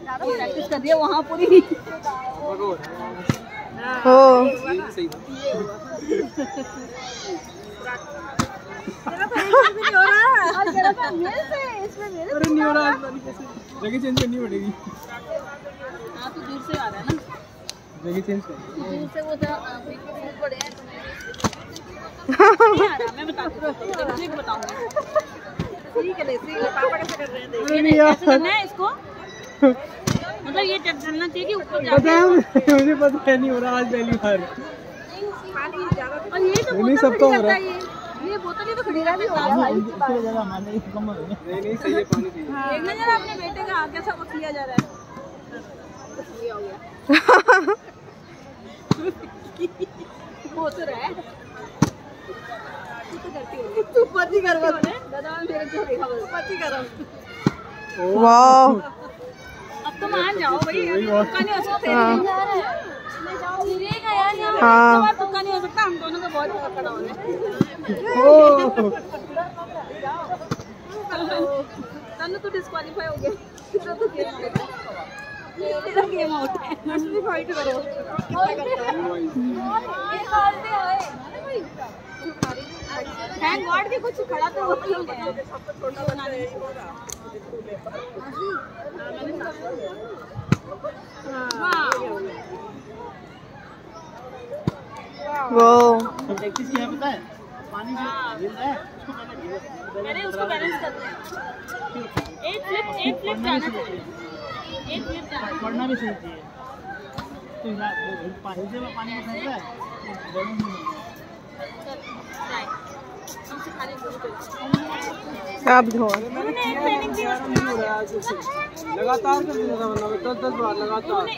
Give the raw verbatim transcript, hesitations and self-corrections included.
Practice कर दिया वहाँ पूरी। हो अरे नहीं हो रहा, जगह चेंज करनी पड़ेगी। हाँ तो दूर से आ रहा है ना, जगह चेंज कर दूर से वो बड़े हैं। नहीं आ रहा, मैं बताती हूँ, बताऊंगी। ठीक है, ठीक है, पापा कैसे कर रहे हैं, ऐसे करना है इसको, मतलब ये चलना चाहिए कि ऊपर जाके। मुझे पता है नहीं हो रहा आज पहली बार। और ये तो नहीं सब तो हो रहा है, ये बोतल ही तो खड़ी रही है। नहीं नहीं सही है, पानी चाहिए। देखना जरा अपने बेटे का आगे सब किया जा रहा है, ये हो गया। वो तो रहा है, तू तो करती हो, तू पति कर बस दादा मेरे को देखा बस पति करो। वाह अब तो मान जाओ भाई, अभी तुक्का नहीं हो सकता। हाँ तुक्का नहीं हो सकता, हम दोनों का बहुत पकड़ा हो रहा है। तू डिस्क्वालीफाई हो गया, तो तेरा गेम आउट है। असली फाइट करो, थैंक गॉड कि कुछ खड़ा तो होती है, छोटा बना दे। वो प्रैक्टिस क्या पता है, पानी गिर रहा है मैंने उसको बैलेंस करना है। एक फ्लिप एक फ्लिप जाना चाहिए, एक फ्लिप जाना पढ़ना भी सही चाहिए। तो वो पानी से पानी में फंस रहा है, बैलेंस नहीं आप धो लगातार कर देना था, मतलब दस दस बार लगातार।